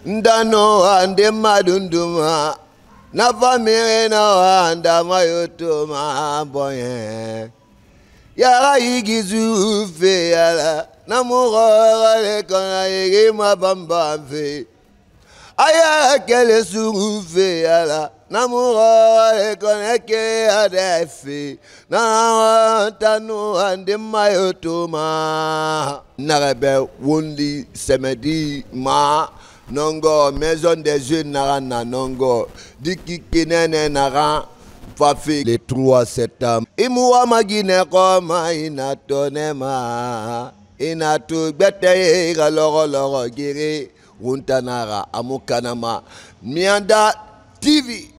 ndano ande madunduma na famire na anda mayotoma boyen yara yigizu fe yala na mugora le kana yigi mabamba fe aya kele suru fe yala na mugora le kana ke adefe na tanu ande mayotoma narabe wondi semedi ma nongo maison des jeunes narana nongo diki kinene nara fafi le 3 septembre imuwa magine koma inatonema inatu gbete galoro giri wuntanara amukanama mianda TV